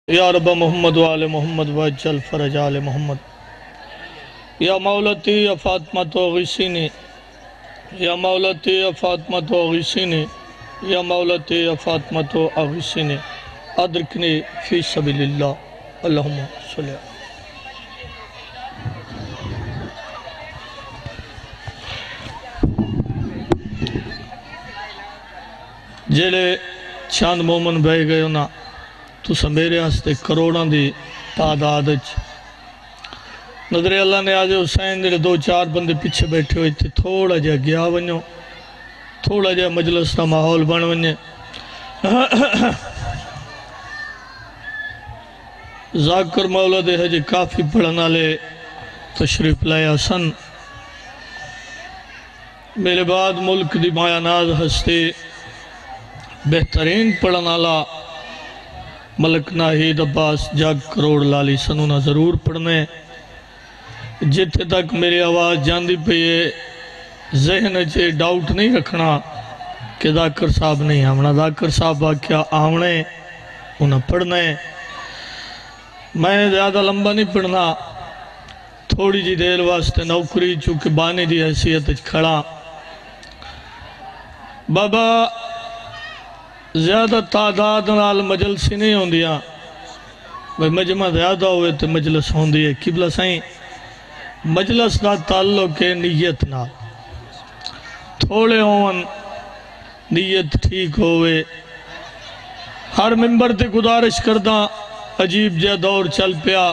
یا رب محمد وآل محمد وجل فرج آل محمد یا مولتی یا فاطمہ تو غیسینی یا مولتی یا فاطمہ تو غیسینی یا مولتی یا فاطمہ تو غیسینی ادرکنی فی سبیل اللہ اللہم صلی اللہ جیلے چاند مومن بہ گئے ہونا تو میرے ہستے کروڑاں دی تعداد نظر اللہ نے آج حسین دے دو چار بندے پیچھے بیٹھے ہوئے تھے تھوڑا جا گیا ونیو تھوڑا جا مجلس کا ماحول بن ونیے ذاکر مولا دے حج کافی پڑھنا لے تشریف لائے حسن میرے بعد ملک دی مایا ناز ہستے بہترین پڑھنا لا ملک ناہید عباس جاگ کروڑ لالی سنونا ضرور پڑھنے جتے تک میری آواز جاندی پہ یہ ذہن چے ڈاؤٹ نہیں رکھنا کہ ذاکر صاحب نہیں آمنا ذاکر صاحب کیا آمنے انہیں پڑھنے میں زیادہ لمبا نہیں پڑھنا تھوڑی جی دیر واسطے نوکری چونکہ بانے دی حیثیت کھڑا بابا زیادہ تعداد نال مجلسی نہیں ہوں دیا مجمع زیادہ ہوئے تو مجلس ہوں دی ہے قبلہ سائیں مجلس دا تعلق ہے نیت نال تھوڑے ہون نیت ٹھیک ہوئے ہر ممبر تے گزارش کردہ عجیب جہ دور چل پیا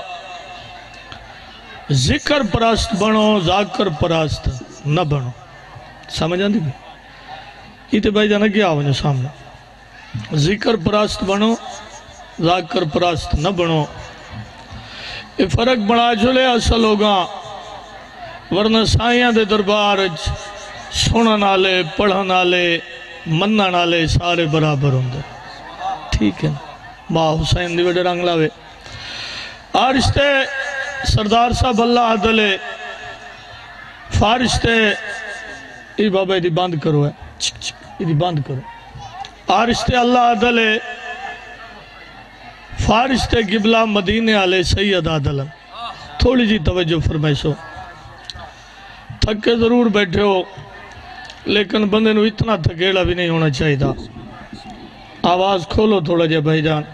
ذکر پرست بنو ذاکر پرست نہ بنو سمجھ آندی بھی یہ تے بھائی جانا کیا ہوئے سامنے ذکر پرست بنو ذاکر پرست نہ بنو یہ فرق بڑا جلے اصل ہوگا ورنہ سائیاں دے دربار سنن آلے پڑھن آلے منن آلے سارے برابر ہوں دے ٹھیک ہے ماں حسین دی وڈے رنگ لاوے آرشتے سردار صاحب اللہ عدلے فارشتے یہ بابا یہ بند کرو ہے یہ بند کرو آرشتے اللہ عدلے فارشتے قبلہ مدینے آلے سید عدلن تھوڑی جی توجہ فرمائے سو تھکے ضرور بیٹھے ہو لیکن بندے نو اتنا تھکیڑا بھی نہیں ہونا چاہیے تھا آواز کھولو تھوڑا جے بھائی جان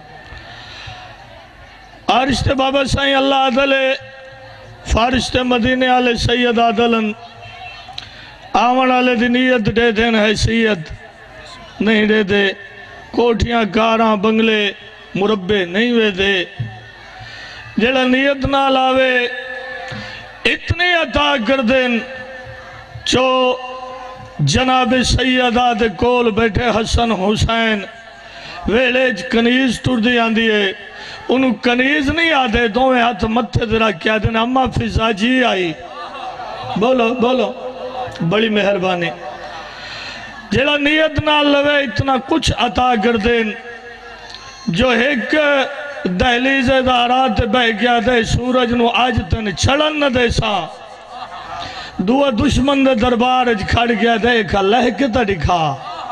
آرشتے بابا سائیں اللہ عدلے فارشتے مدینے آلے سید عدلن آمن آلے دی نیت دے دین حیثیت نہیں دے دے کوٹھیاں کاراں بنگلے مربے نہیں وے دے جڑا نیت نہ لاوے اتنی عطا کر دین چو جناب سیدہ دے کول بیٹھے حسن حسین ویلیج کنیز ٹر دی آندی ہے انہوں کنیز نہیں آدھے دوئے ہاتھ متھے درہ کیا دین اممہ فضا جی آئی بولو بولو بڑی مہربانی جڑا نیت نہ لوے اتنا کچھ عطا کر دین جو ایک دہلیز دارات بہ گیا دے سورج نو آج تن چھڑن نہ دے سا دعا دشمن دے دربار کھڑ گیا دے کھا لہکتا دکھا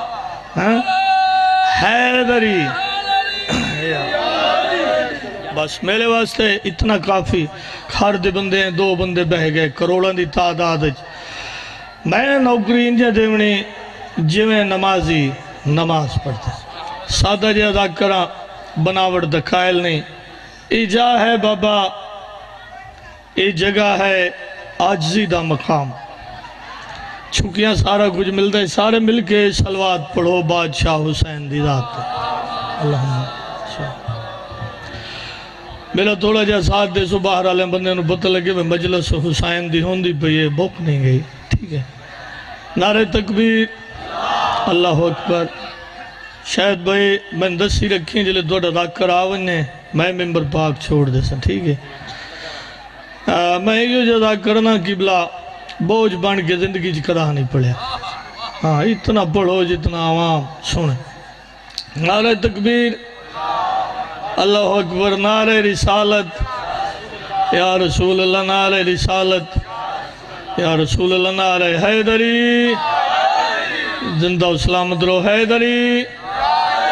حیدری بس میرے واسطے اتنا کافی ہر دے بندے ہیں دو بندے بہ گئے کروڑاں دی تعداد میں نوکری انجا دیونی جویں نمازی نماز پڑھتے سادہ جی ادا کرا بناوٹ دکھائل نہیں ایجا ہے بابا ای جگہ ہے آجزی دا مقام چھکیاں سارا کچھ ملتا ہے سارے مل کے سلوات پڑھو بادشاہ حسین دی ذات اللہم میرا تھوڑا جا ساتھ دے سو باہر آلے بندے انہوں پتہ لگے میں مجلس حسین دی ہوندی پہ یہ بک نہیں گئی ٹھیک ہے نعرہ تکبیر اللہ اکبر شاید بھائی میں دسی رکھیں جلے دوڑا ذاکر آونے میں ممبر پاک چھوڑ دے سا ٹھیک ہے میں یہ جدا کرنا قبلہ بوجھ بان کے زندگی کرا نہیں پڑے ہاں اتنا پڑھو جتنا عوام سنے نعرہ تکبیر اللہ اکبر نعرہ رسالت یا رسول اللہ نعرہ رسالت یا رسول اللہ نعرہ حیدری زندہ و سلامت رو حیدری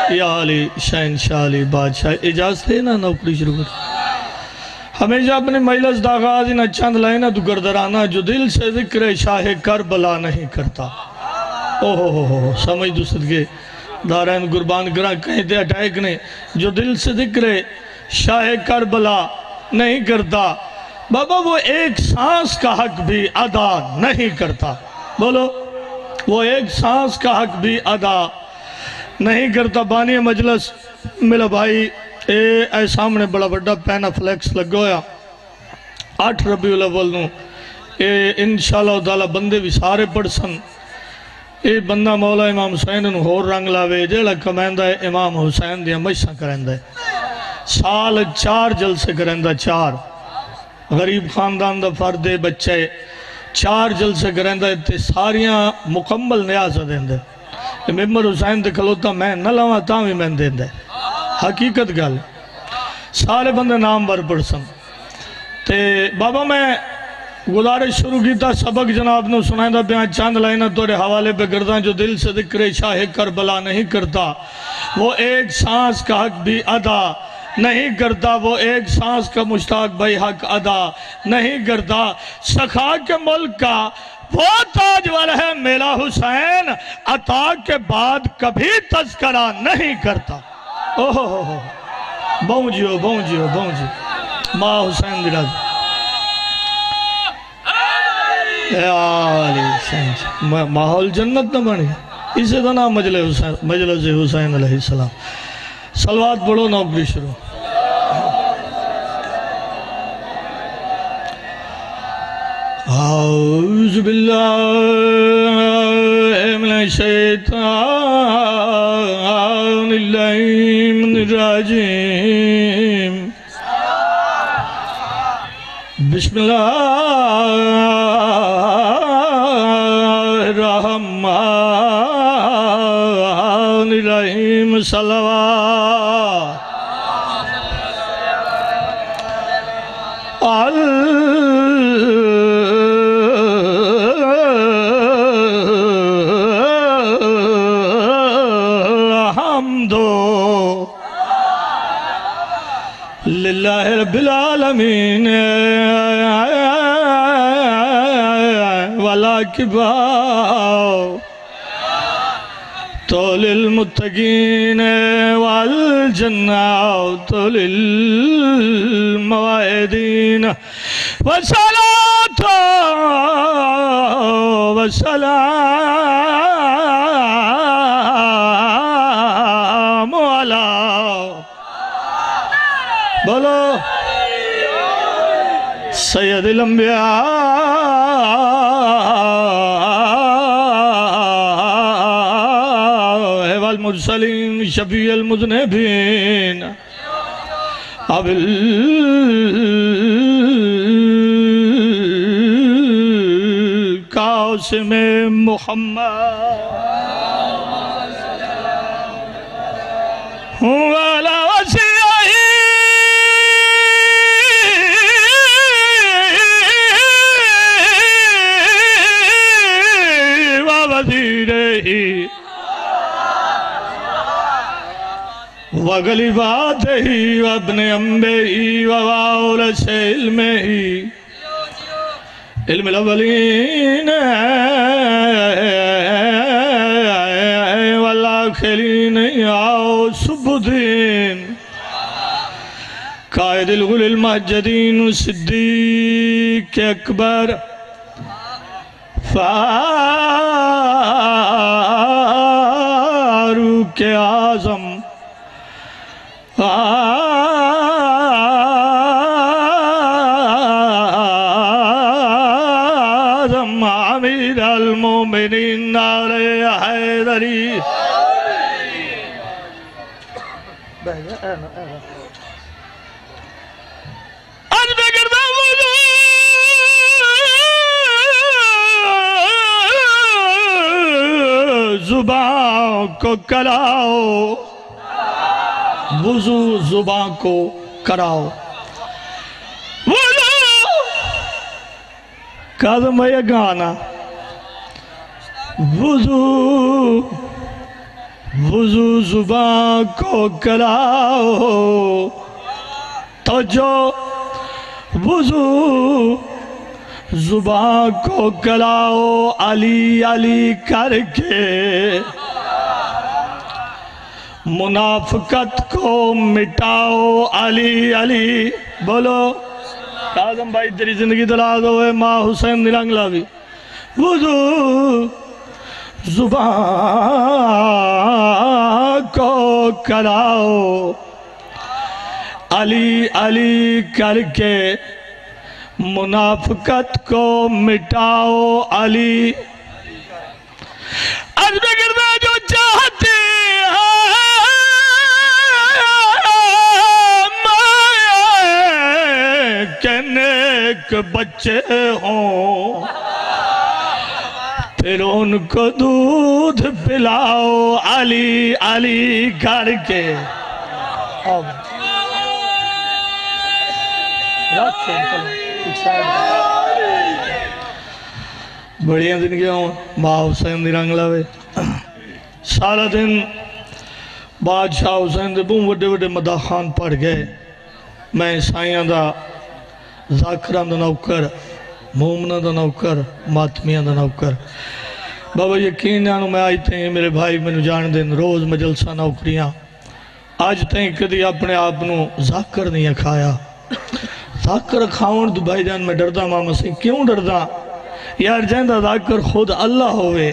یا علی شہنشاہ علی بادشاہ اجازت ہے نا نوکری شروع کر ہمیشہ اپنے مجلس دا آغاز نہ چند لائنہ تو گردرانہ جو دل سے ذکر شاہ کربلا نہیں کرتا اوہ سمجھ دو صدقے دارین قربان گرہ کہتے اٹیک نے جو دل سے ذکر شاہ کربلا نہیں کرتا بابا وہ ایک سانس کا حق بھی ادا نہیں کرتا بولو وہ ایک سانس کا حق بھی ادا نہیں کرتا بانی مجلس ملا بھائی اے سامنے بڑا بڑا پینہ فلیکس لگ گویا 8 ربیع الاول نو انشاءاللہ تعالی بندے بھی سارے پڑھ سن اے بندہ مولا امام حسین نو ہور رنگ لاوے جیڑا کمیندہ ہے امام حسین دیا مجھساں کرندہ ہے سال 4 جلسے کرندہ 4 غریب خاندان دا فردے بچے 4 جلسے کرندہ تے ساریاں مکمل نیاز دیندے ممبر حسین دے کھلوتا میں نہ لاؤں تاں بھی میں دیندے حقیقت گل سارے بندے نام بر پڑسن تے بابا میں گزارش شروع کیتا سبق جناب نو سنائیں دا بیان چاند لائنہ توڑے حوالے پہ کرداں جو دل سے ذکر شاہ کربلا نہیں کرتا وہ ایک سانس کا حق بھی ادا نہیں کرتا وہ ایک سانس کا مشتاق بھائی حق ادا نہیں کرتا سخا کے ملک کا وہ تاج والا ہے میلا حسین عطا کے بعد کبھی تذکرہ نہیں کرتا اوہ بہن جیو ماں حسین دلاد ماحول جنت نہ بنی اسے تو نام مجلس حسین علیہ السلام صلوات پڑھو نوکری شروع اعوذ باللہ من الشیطان اللعین الرجیم بسم اللہ الرحمن الرحیم صلوات للہ رب العالمین والاکبار تو للمتقین والجنات للموعدین والصلاة والسلام علی بولو سید الانبیاء والمرسلین شفیع المذنبین ابو القاسم محمد وعلى وسیعہ وغلیباتہ وابن انبیہ ووارث علمہ علم الاولین والآخرین یوسف الدین قائد الغل المہجدین صدیق اکبر فاروق اعظم امیر المومنین علیہ حیدری زبان کو کراؤ وضو زبان کو کراؤ وضو کاظم یہ گانا وضو وضو زبان کو کراؤ تو جو وضو زبان کو کراؤ علی علی کر کے منافقت کو مٹاؤ علی علی بولو اعظم بھائی تیری زندگی دراز ہوئے ماں حسین نرنگلا بھی وضو زبان کو کراؤ علی علی کر کے منافقت کو مٹاؤ علی عرض کرنا جو چاہتے ہیں کہ نیک بچے ہوں پھر ان کو دودھ پلاؤ علی علی کر کے بڑیاں زندگیاں ہوں ماں حسین دی رنگ لاوے سارا دن بادشاہ حسین دے بہت وڈے وڈے مداخان پڑھ گئے میں سائیاں دا ذاکران دا نوکر مومنہ دا نوکر ماتمیاں دا نوکر بابا یقین جانو میں آئی تھے میرے بھائی میں جان دن روز مجلسہ نوکریاں آج تھیں کدی اپنے آپنوں ذاکر نہیں کھایا ذاکر کھاؤن تو بھائی جان میں ڈردہ ماما سے کیوں ڈردہ یار جہندہ ذاکر خود اللہ ہوئے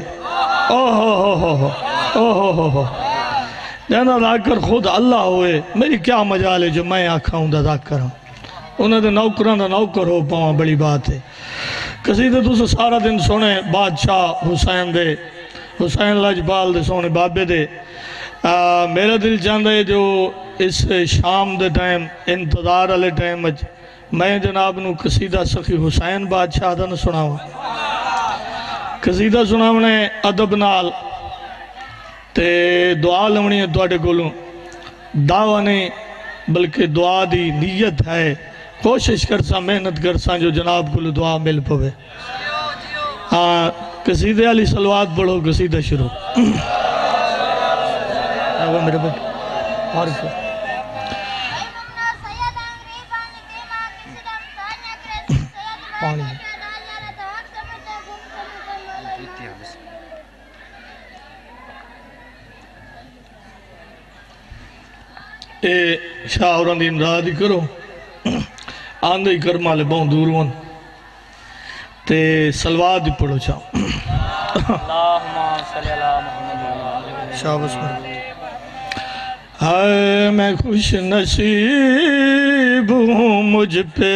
جہندہ ذاکر خود اللہ ہوئے میری کیا مجال ہے جو میں آکھاؤں دا ذاکر ہوں انہوں نے نوکران دا نوکر ہو پاؤں بڑی بات ہے قصیدہ تو سے سارا دن سونے بادشاہ حسین دے حسین لاجپال دے سونے بابے دے میرا دل چاہتا ہے جو اس شام دے ٹائم انتظار علی ٹائم میں جناب نو قصیدہ سخی حسین بادشاہ دا نہ سناؤں قصیدہ سناؤنے ادب نال تے دعا لونی ہے دوڑے گولوں دعویٰ نہیں بلکہ دعا دی نیت ہے کوشش کرسا محنت کرسا جو جناب کو دعا مل پوے قصیدہ علی صلوات پڑھو قصیدہ شروع میرے بھائی عارف پانی اے شاہ اور اندھی امدادی کرو آندھے ہی کرما لے بہن دور ون تے سلوات دی پڑھو چاہو اللہم صلی اللہ محمد شاہ بس میں ہائے میں خوش نصیب ہوں مجھ پہ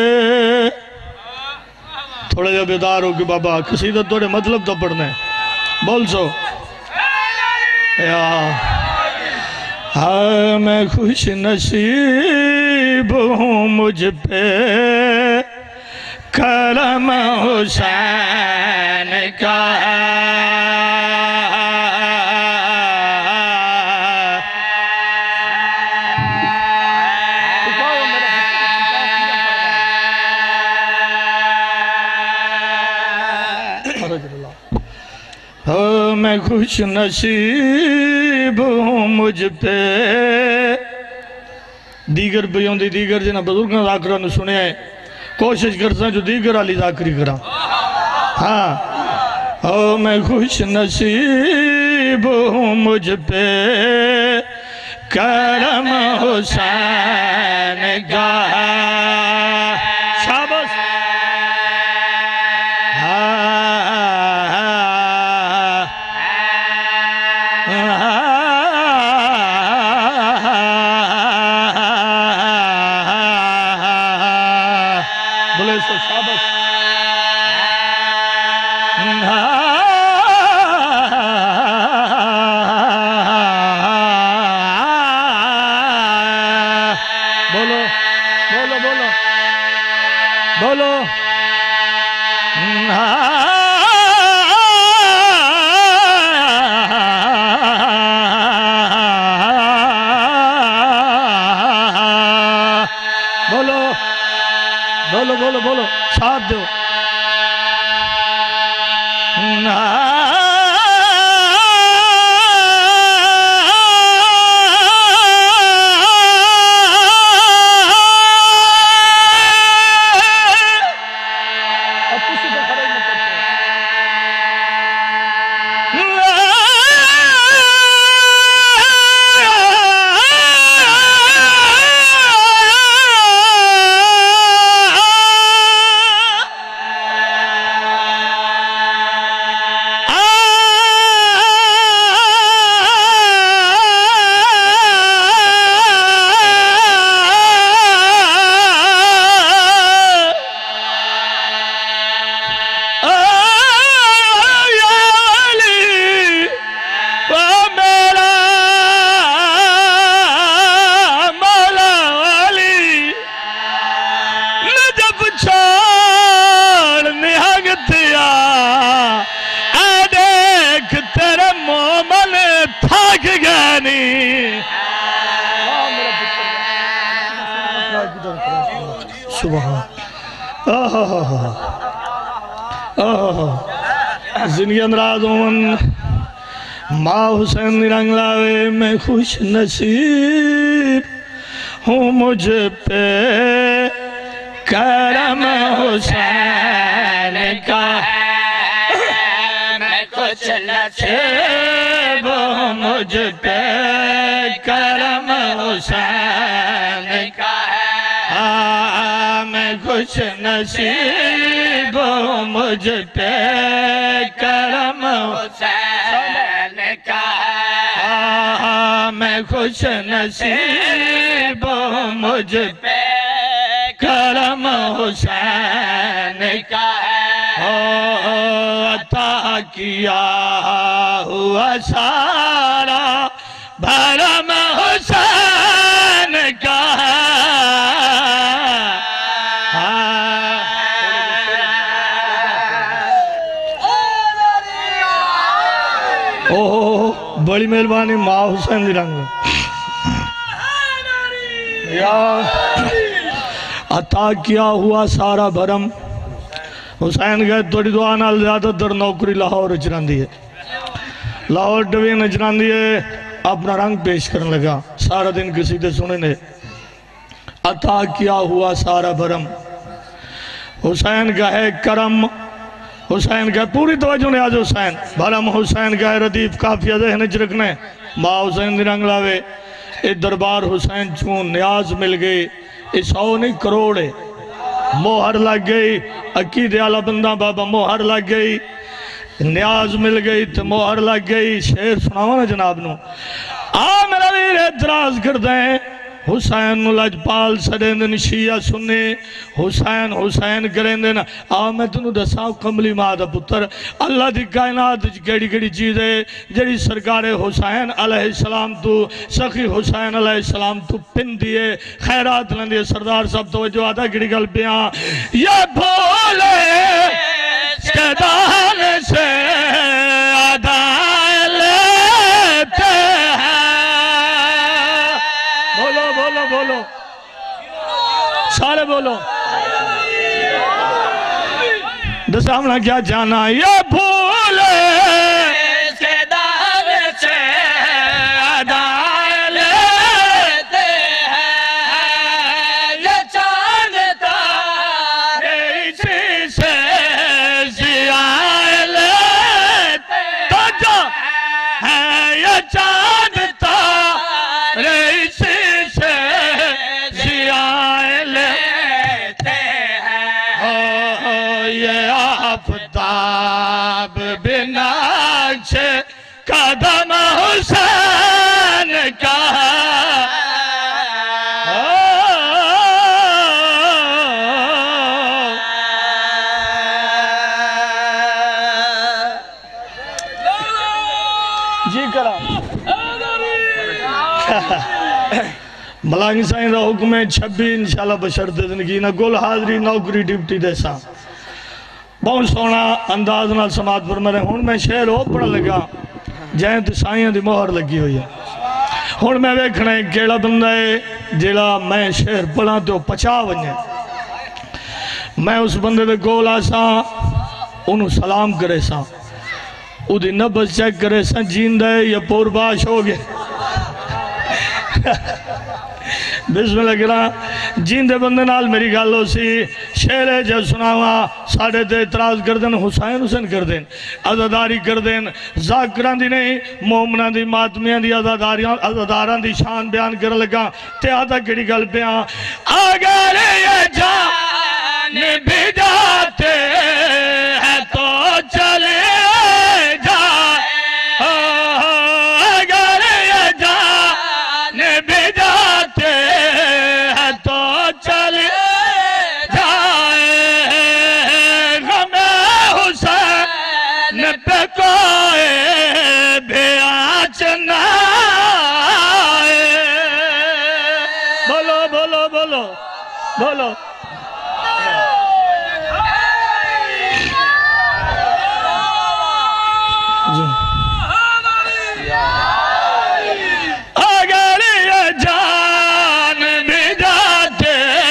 تھوڑا جا بیدار ہو کہ بابا قصیدہ توڑے مطلب تو پڑھنے بول سو ہائے میں خوش نصیب ہوں مجھ پہ کرم حسین کا میں خوش نصیب ہوں مجھ پہ دیگر بیوں دی دیگر جنہ بزرگاں ذاکرہ نے سنے ہیں کوشش کرتا جو دیگر علی ذاکری کرا ہاں میں خوش نصیب ہوں مجھ پہ کرم حسین کا شاباش بولے سو شاباش بولو بولو بولو بولو بولو بولو بولو بولو ساتھ دو سبحان زندگی اندراز ہوں ماں حسین رنگ لاوے میں خوش نصیب ہوں مجھ پہ کرم حسین کا میں خوش نصیب ہوں مجھ پہ کرم حسین کا میں خوش نصیب ہوں مجھ پہ کرم حسین کا میں خوش نصیب ہوں مجھ پہ کرم حسین کا عطا کیا ہوا سارا بھرم حسین کا بڑی مہربانی ماں حسین دی رنگ یا عطا کیا ہوا سارا بھرم حسین گئے توڑی دعا نال زیادہ در نوکری لاہور اجران دیئے لاہور ڈوین اجران دیئے اپنا رنگ پیش کرنے لگا سارا دن کسی دے سنے نے عطا کیا ہوا سارا بھرم حسین کا ہے کرم حسین کا پوری توجہ نے آج حسین بھرم حسین کا ہے ردیف کافیہ ذہن رکھنے ماں حسین دی رنگ لاوے اے دربار حسین چون نیاز مل گئی اے 100 نہیں کروڑے موہر لگ گئی عقید اعلیٰ بندہ بابا موہر لگ گئی نیاز مل گئی تو موہر لگ گئی شعر سناوا نا جناب نو میرا ویر اعتراض کر دیں حسین نو لجپال سڑیں دن شیعہ سننے حسین حسین کریں دن میں تنو دساؤ کملی ماں دا پتر اللہ دی کائنات کیڑی کیڑی چیز ہے جڑی سرکار حسین علیہ السلام تو سخی حسین علیہ السلام تو پن دیئے خیرات لیں دیئے سردار صاحب توجہ آتا کیڑی گل پیاں یہ بھولے سکدان سے آدھائے لیتے ہیں بولو بولو سارے بولو دسا ہم نے کیا جانا یہ بھولے کے دار سے ادائے لیتے ہیں یہ چاند تارے اسی سے زیائے لیتے ہیں یہ چاند تارے اسی آفتاب بناکش قدم حسین کا جی کرا ملانگی سائن دا حکم ہے 26 انشاءاللہ بشرط زندگی نہ گل حاضری نوکری ڈیوٹی دیسا بہت سونا انداز نال سماعت پر میرے ہون میں شعر ہو پڑھا لگا جائیں تو سائیں دی مہر لگی ہوئی ہے ہون میں ویکھنا ہے کیڑا بندہ ہے جیڑا میں شعر پڑھا تو پچا ونجے میں اس بندے دے گول آسا انہوں سلام کرے سا او دی نبض چیک کرے سا جیندہ ہے یا پور باش ہو گئے بسم اللہ کرا جیندے بندے نال میری گالو سی شعر جب سناوا ساڑھے تے اعتراض کر دیں حسین حسین کر دیں عزاداری کر دیں ذاکران دی نہیں مومنان دی ماتمیاں دی عزاداران دی شان بیان کر لگا تے آدھا کڑی گل پیاں اگر یہ جان بھی جاتے ہیں تو چلے بولو اگر یہ جان بھی جاتے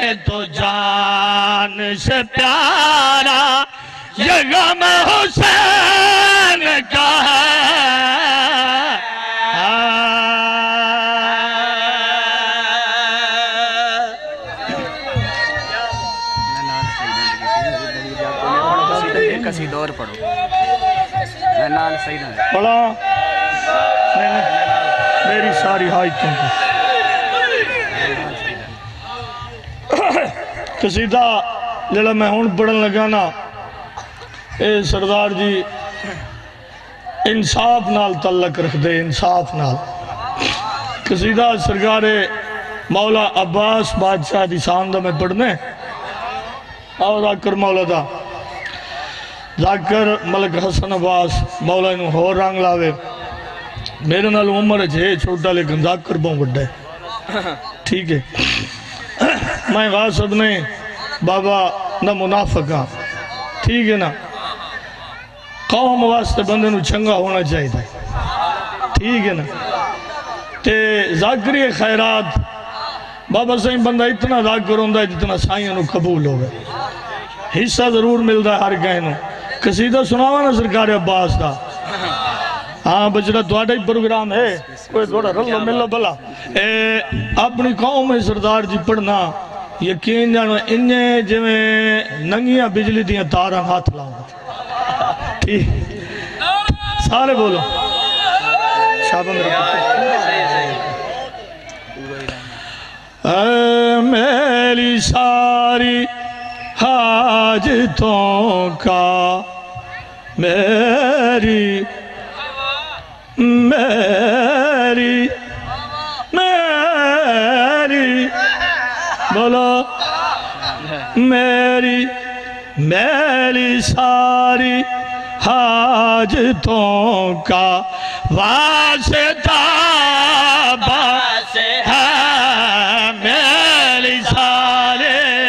تو جان سے پیارا یہ غم حسین کا کسی دور پڑھو نال صحیح نہ پڑھا میری ساری حاجتوں کو قصیدہ جڑا میں ہون پڑھن لگا نا اے سردار جی انصاف نال تعلق رکھ دے انصاف نال قصیدہ سرکار مولا عباس بادشاہ دی شان دا میں پڑھنے اور ذاکر مولا دا ذاکر ملک حسن عباس مولا انہوں ہور رنگ لاوے میرے نال عمر ہے چھوٹا لیکن ذاکر بہن بڑھا ہے ٹھیک ہے میں غاصب نہیں بابا نہ منافق ہاں ٹھیک ہے نا قوم واسطے بندے نو چنگا ہونا چاہیے تھا ٹھیک ہے نا تے ذاکری خیرات بابا سائیں بندہ اتنا ذاکر ہوندہ ہے جتنا سائیں نو قبول ہوگا حصہ ضرور ملتا ہے ہر کہنوں قصیدہ سناوا نا سرکار عباس دا ہاں بچڑا دوڑا ہی پروگرام ہے کوئی دوڑا رلو ملو بلا اپنی قوم میں سردار جی پڑھنا یقین جانو انہیں جو ننگیاں بجلی دیاں تاراں ہاتھ لاؤں ٹھیک سارے بولو شابہ میرا اے میری ساری حاجتوں کا میری بولو میری ساری حاجتوں کا واسطہ بس ہے میری ساری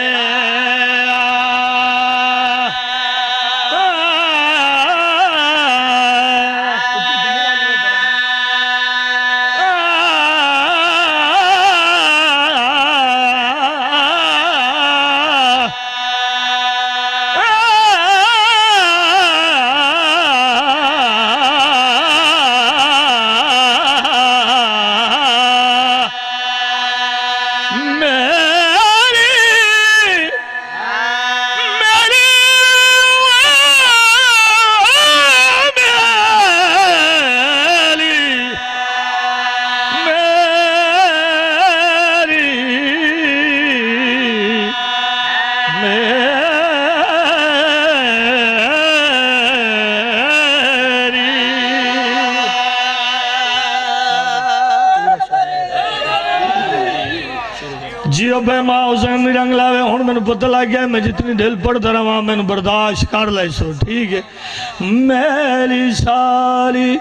جیو بے ماں حسین رنگ لاوے ہون میں نے پتہ لگ گیا میں جتنی دل پڑھتا رہا میں نے برداشت کر لائے سو ٹھیک ہے میری ساری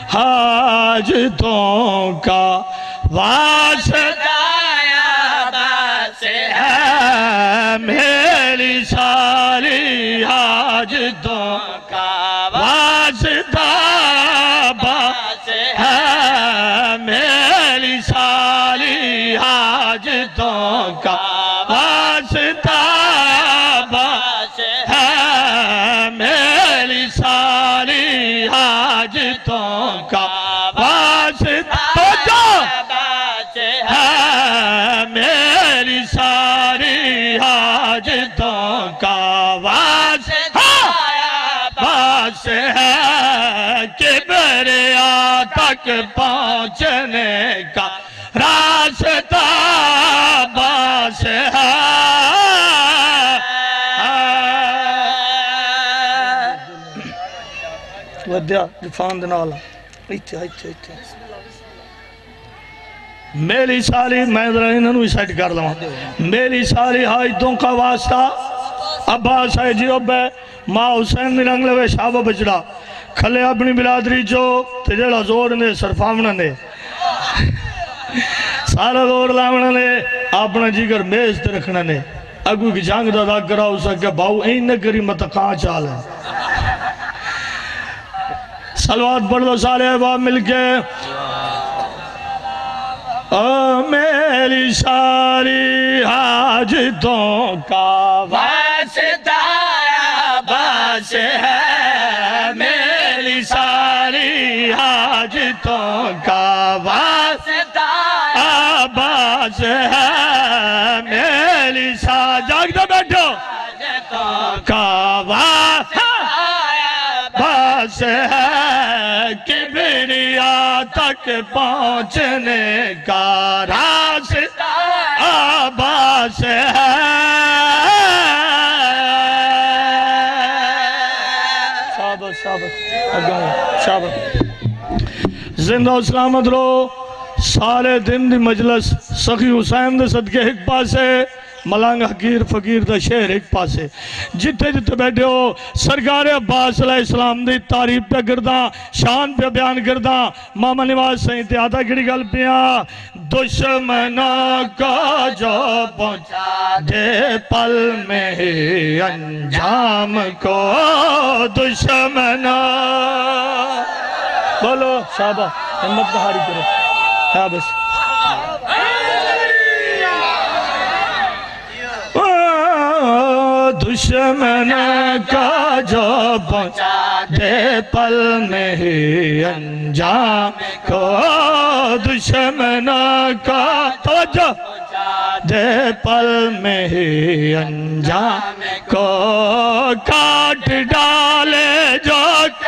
حاجتوں کا واسطہ بس ہے میری ساری حاجتوں کا واسطہ بس ہے میری ساری حاجتوں کا واسطہ بس ہے میری ساری حاجتوں کا واسطہ بس ہے میری ساری حاجتوں کا واسطہ بس ہے کبریا تک پہنچنے کا راستہ بس ہے ودیا دفان دینا والا میری ساری میں ذرا انہوں نے سیٹ کر لوں میری ساری حاجتوں کا واسطہ عباس ہے جیو بے ماں حسین نے رنگ لوے شابہ بچڑا کھلے اپنی بلادری جو تجھڑا زور نے سرفامنہ نے سارا دور لاؤنا نے اپنا جیگر میز تے رکھنا نے اگو کی جانگ دا کرا ہو سکے باؤ این نہ کری مت کہاں چال ہے صلوات پڑھ دو سارے احباب مل کے میری ساری حاجتوں کا واسطہ عباس ہے، میری ساری حاجتوں کا واسطہ عباس ہے، میری ساری جاگتے بیٹھو کا واسطہ عباس ہے، کبریا تک پہنچنے کا راستہ عباس ہے۔ شاباش شاباش شاباش، زندہ و سلامت رہو۔ سارے دن دی مجلس سخی حسین دے صدقے ایک پاسے، ملانگ حقیر فقیر دا شہر ایک پاسے، جتے جتے بیٹھے ہو سرکار عباس علیہ السلام دی تعریف پہ کرداں، شان پہ بیان کرداں۔ ماما نواز سہیں تے آدھا کڑی گل پیاں، دشمنوں کو جو پہنچا دے پل میں ہی انجام کو، دشمنوں بولو شابہ ہمت بہاری کرو، ہاں بس دشمن کا جو پہنچا دے پل میں ہی انجام کو، دشمن کا توجہ دے پل میں ہی انجام کو، کاٹ ڈالے جو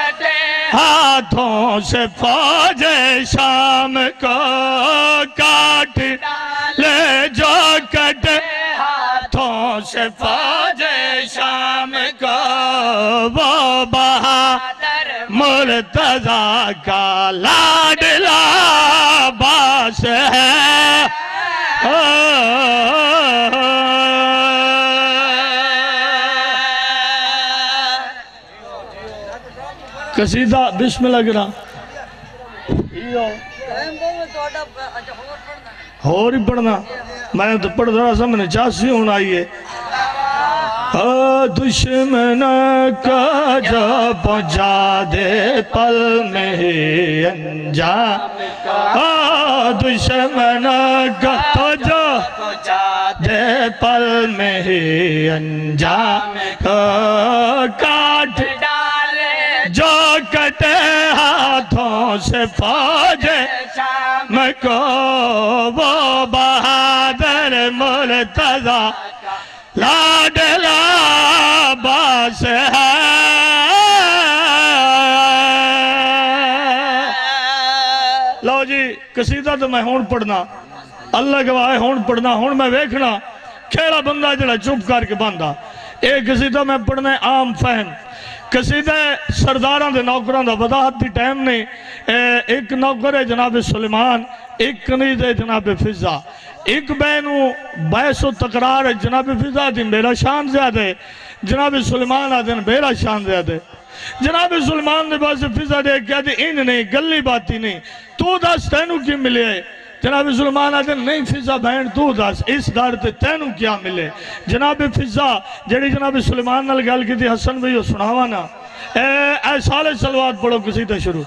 ہاتھوں سے فوج شام کو، کاٹ ڈالے جو کٹے ہاتھوں سے فوج شام کو، وہ بہادر مرتضیٰ کا لاڈلا عباس ہے۔ قصیدہ بسم اللہ گرا اور ہی پڑھنا، میں تو پڑھ رہا سا، میں نے چاسی ہونا آئیے۔ دشمن کا جو پہنچا دے پل میں ہی انجام کو، دشمن کا جو پہنچا دے پل میں ہی انجام کو، کاٹ ڈالے جو کٹے ہاتھوں سے فوج شام کو، وہ بہادر مرتضیٰ لاڈلا عباس ہے۔ لو جی قصیدہ تو میں ہون پڑھنا، اللہ گواہ ہون پڑھنا، ہون میں ویکھنا کھیڑا بندہ جڑا چپ کر کے باندھا۔ ایک قصیدہ میں پڑھنا ہے عام فہم، قصیدہ سرداراں دے نوکراں دا وضاحت دی ٹائم نہیں۔ ایک نوکر ہے جناب سلیمان، ایک کنیز ہے جناب فضا، ایک بینو بحث و تقرار ہے، جناب فضا دن میرا شان زیادہ ہے، جناب سلیمان آدھن میرا شان زیادہ ہے۔ جناب سلیمان نے باز فضا دے کیا دے ان نہیں گلی باتی نہیں، تو داس تینو کی ملے ہے۔ جناب سلیمان آدھن نہیں فضا بہن تو داس اس دار تے تینو کیا ملے۔ جناب فضا جڑی جناب سلیمان نال گل کی تھی حسن بھئیو سناوانا، اے سالے سلوات پڑھو کسی تے شروع۔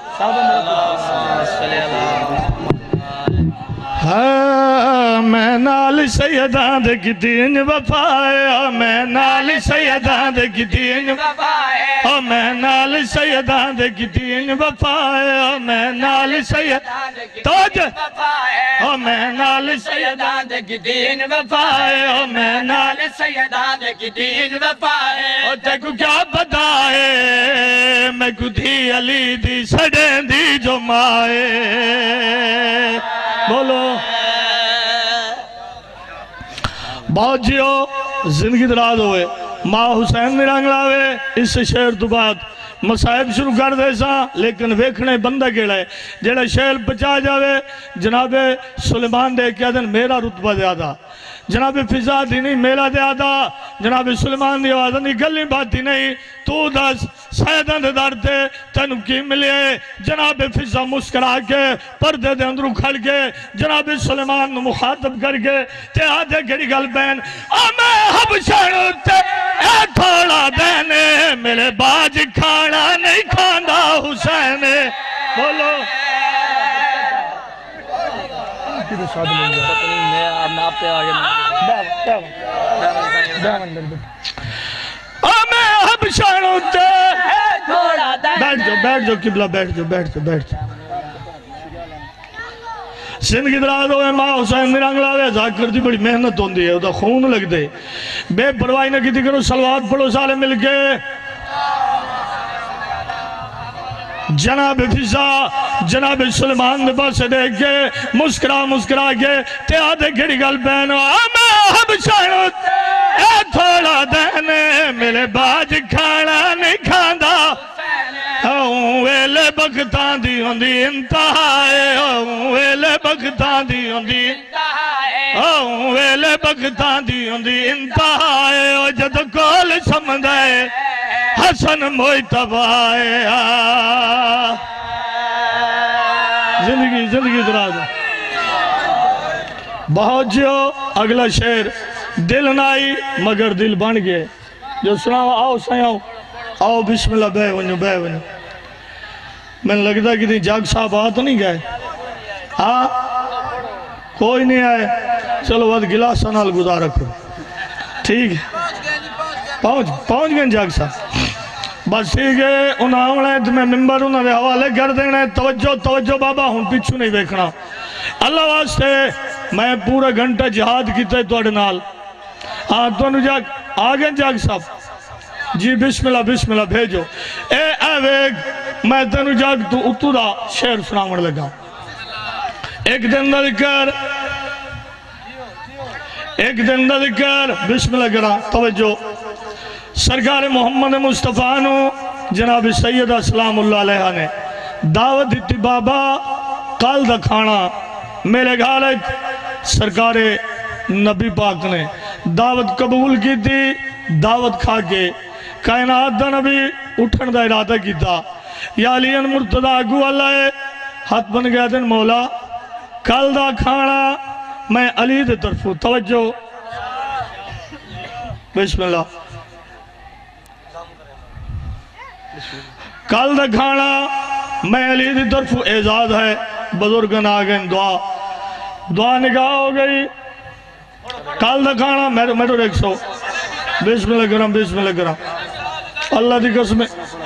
میں نال سیداں دے کی دین وفائے، میں نال سیداں دے کی دین وفائے، میں نال سیداں دے کی دین وفائے، میں نال سیداں دے کی دین وفائے، میں نال سیداں دے کی دین وفائے، میں نال سیداں دے کی دین وفائے۔ تے کو کیا بدائے میں کو دھی علی دی سڑیں دی جو مائے، بولو بہت جیو زندگی دراز ہوئے، ماں حسین نے رنگ لاوے۔ اس شہر تو بعد مسائب شروع کر دے سا، لیکن ویکھنے بندہ گیڑا ہے جیڑا شہر بچا جاوے۔ جناب سلیمان دے کیا دن میرا رتبہ زیادہ، جناب فضا دی نہیں میرا زیادہ، جناب سلیمان دی آواز نہیں گلی بات نہیں، تو دس سیدان دے دار تے تینو کی ملے۔ جناب فضا مسکرا کے پردے دے اندروں کھڑ کے جناب سلیمان مخاطب کر کے تے آدھے گھڑی گل بین، میں حبشن تے اے تھوڑا دینے میرے باج کھانا نہیں کھانا حسین، بولو میں آپ پہ آگے میں حبشان ہوتے بیٹھ جاؤ قبلہ بیٹھ جاؤ زندگی دراز ہوئے ماں حسین میرانگ لاوے ذاکر دی بڑی محنت ہوندی ہے وہ دا خون لگ دے بے پرواہی نہ کی کرو صلوات پڑھو سارے مل کے جناب فضا جناب سلیمان دے پاس دیکھ کے مسکرا کے تے آدھے کھڑی گل بہنو میں حبشانت اے تھوڑا دینے میرے باج کھانا نہیں کھاندا ویلے بختان دی ہوندی انتہائے ویلے بختان دی ہوندی ویلے بختان دی ہوندی انتہائے جد کول سمندائے حسن مجتبائے زندگی دراز بہت جو اگلا شعر دل نائی مگر دل بن گئے جو سناو آؤ سائیں آؤ بسم اللہ بے ونجو میں نے لگتا کہ جاگ صاحب آ تو نہیں گئے کوئی نہیں آئے چلو بات گلاسہ نال گزارا کرو ٹھیک ہے پہنچ گئے جاگ صاحب بس ٹھیک ہے انہاں آونا ہے تو میں ممبر انہاں دے حوالے کر دینا ہے توجہ بابا ہوں پیچھو نہیں بیکھنا اللہ واسطے میں پورا گھنٹہ جہاد کیتا ہے توڑے نال تو انہوں جاگ آگئے جاگ صاحب جی بسم اللہ بھیجو اے ویگ میں تینو جاگ تو اتو دا شعر سناون لگا ایک دن دا ذکر بسم اللہ کرا توجہ سرکار محمد مصطفیٰ نو جناب سیدہ سلام اللہ علیہ نے دعوت دیتی بابا کال دا کھانا میرے گھالک سرکار نبی پاک نے دعوت قبول کی تھی دعوت کھا کے کائنات دا نبی اٹھن دا ارادہ کی تھا یا علی مرتضی اگو اللہ ہاتھ بن گیا دن مولا کل دا کھانا میں علی دے طرفو توجہ بسم اللہ کل دا کھانا میں علی دے طرفو اعزاز ہے بزرگن آگئن دعا نگاہ ہو گئی کل دا کھانا میرے ایک سو بسم اللہ کرام اللہ دی قسم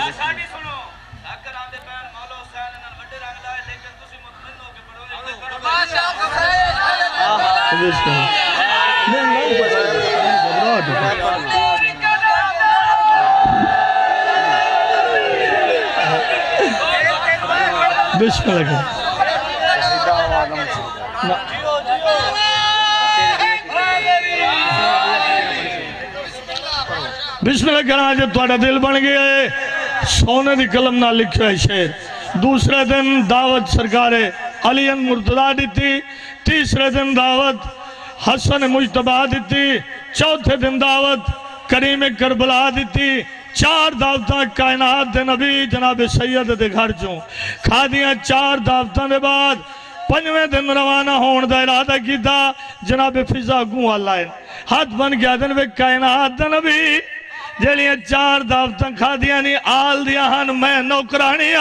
بسم اللہ کرام بسم اللہ کرنا جب توڑا دل بن گیا ہے سونے دی قلم نہ لکھا ہے شعر دوسرے دن دعوت سرکار علی مرتضی دیتی تیسرے دن دعوت حسن مجتبہ دیتی چوتھے دن دعوت کریم کربلا دیتی چار دعوتاں کائنات دے نبی جناب سید دے گھر چوں کھا دیا چار دعوتاں دے بعد پنجویں دن روانہ ہون دا ارادہ کی تھا جناب فضا گوں اللہ ہاتھ بن گیا دن وے کائنات دے نبی جلیاں چار دعوتاں کھا دیا نہیں آل دیا ہن میں نوکرانیا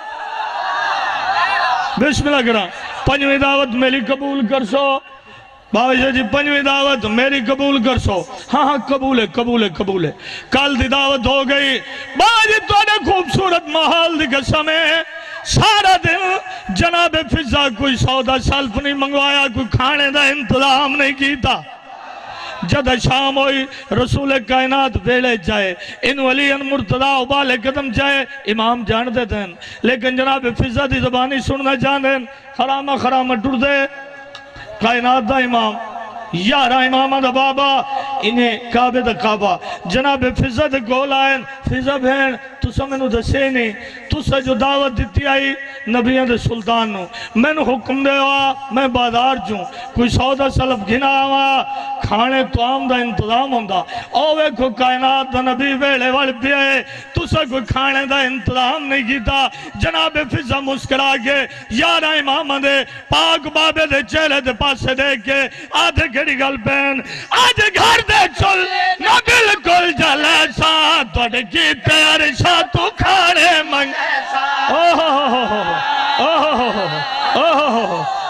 بسم اللہ کرا پنجویں دعوت میری قبول کر سو بابا جی پنجویں دعوت میری قبول کر سو ہاں قبول ہے کل دی دعوت ہو گئی بابا جی تو نے خوبصورت محال دی قسم ہے سارا دن جناب فضا کوئی سودا سلف نہیں منگوایا کوئی کھانے دا انتظام نہیں کیتا جد شام ہوئی رسول کائنات ویلے جائے انو علی مرتضی ابالے قدم جائے امام جان دے دیں لیکن جناب فضا دی زبانی سننا جان دیں خرامہ ٹر دے کائنات دا امام یارہ امامہ دا بابا انہیں کعبے دا کعبہ جناب فضا دے گول آئین فضا بہن تو سا میں نو دسے نہیں تو سا جو دعوت دیتی آئی نبیان دے سلطان نو میں نو حکم دے ہوا میں بازار جوں کوئی سودا سلف گھنا آوا کھانے تو عام دا انتظام ہوندہ اوے کو کائنات دا نبی ویلے وال پیئے تو سا کوئی کھانے دا انتظام نہیں کیتا جناب فضا مسکرا کے یارہ امامہ دے پاک بابے دے چہرے دے پاسے دیکھ کے آدھے کھڑی گل پین آج گھر دے چل نہ بالکل جلے سا توڑے کی تیاری شاہ تو کھانے منگ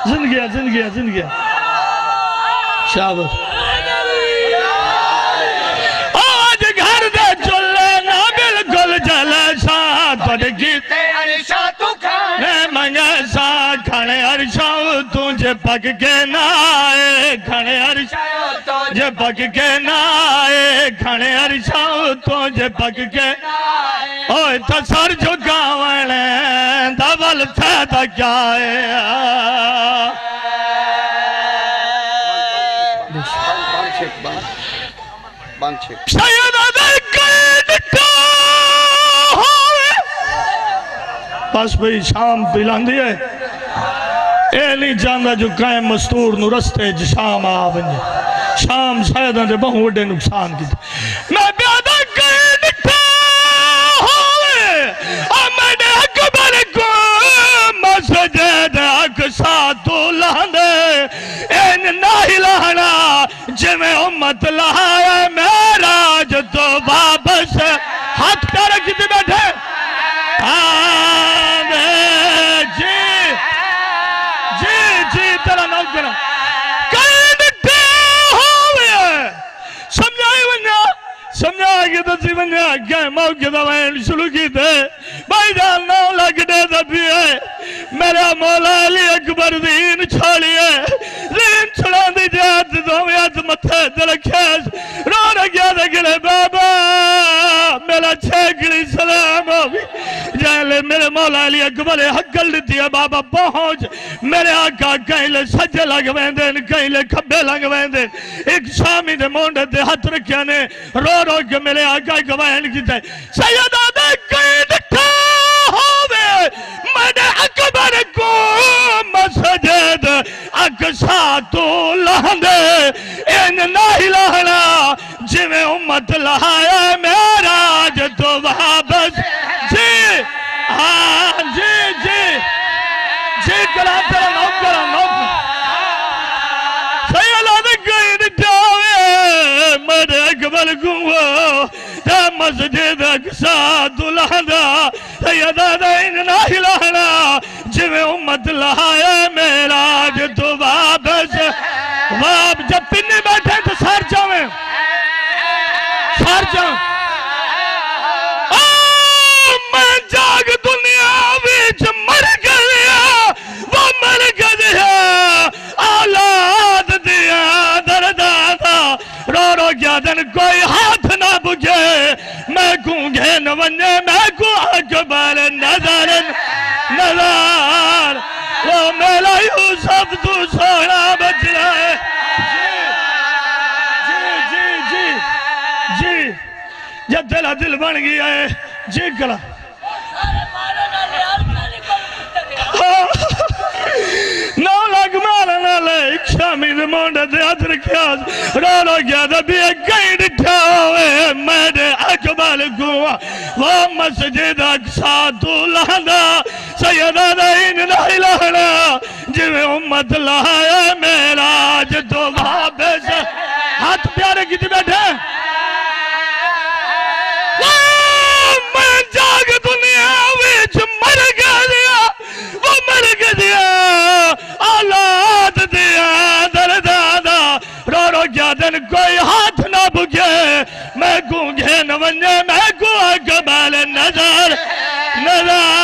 زندگیاں شابت پڑ گی عرشا تو کھانے منگے سا کھانے عرشاں تجھے پک کے نہ آئے کھانے عرشاں تجھے پک کے نہ آئے کھانے عرشاں تجھے پک کے اوہ تسر جو گاونے دول فیدہ کیا ہے سیدہ دے قیدتا ہوئے بس بھئی شام پلان دیئے اے نہیں جاندہ جو قائم مستور نو رستے جو شام آویں شام سیدہ دے بہن وڈے نقصان کی میں بیادہ قیدتا ہوئے احمد اکبر کو مسجد اقصا تو لاندے این ناہی لانا جمیں امت لہائے میراج تو واپس ہاتھ پیارے کتے بیٹھے جی تیرا نام کرنا قید تے ہوئے سمجھائے کہ تسی ونیا کیا موقع دوائیں شروع کی تھے بھائی جان نو لگ دے دبی ہے میرا مولا علی اکبر دین چھوڑیے دین چھڑا دی جات دومیات متھے دلکھیس رو رکھیا دکھلے بابا میرا چھیکڑی سلام ہوگی جائلے میرے مولا علی اکبر حقل دیتی ہے بابا پہنچ میرے آقا کہیں لے سجے لگویں دین کہیں لے کھبے لگویں دین ایک شامی دے مونڈے دے ہاتھ رکھیا نے رو کے میرے آقا گواہن کی تے سیدہ دے قید تھا ہوئے میں اکبر کو مسجد اقصا تو لہندے ان نہیں لہنا جویں امت لہائے میراج تو واپس جی ہاں جی کلا تیرا نوک کرا نوک سیدہ دے قید تھا ہوئے میں اکبر کو مسجد اقصا تو لہندا سیدہ دین نہیں لہنا جویں امت لہائے میراج تو واپس جب پنی بیٹھے تو سار جاویں میں جاگ دنیا ویچ مر گیا وہ مر گیا اولاد دیا دردادا رو گیا دن کوئی ہاتھ نہ بجھے میں کوں گھے نونے میں کوں اکبر نظر وہ میلا یوسف تو سونا بچ رہے جی جب تیرا دل بن گیا ہے جی کلا نو لگ مارنا لے ایک شامی دے مونڈے دے ہاتھ رکھیاس رو گیا دا بھی ایک گئی ڈٹھا ہوئے میرے اکبر گوا وہ مسجد اقصا تو لہندا سیدہ دین نہیں لہنا جویں امت لہائے میراج تو واپس ہاتھ پیارے کی بیٹھے میں جاگ دنیا ویچ مر گیا وہ مر گیا اولاد دیا دردادا رو گیا دن کوئی ہاتھ نہ بگے میں گونگے نونے میں کو اکبر نظر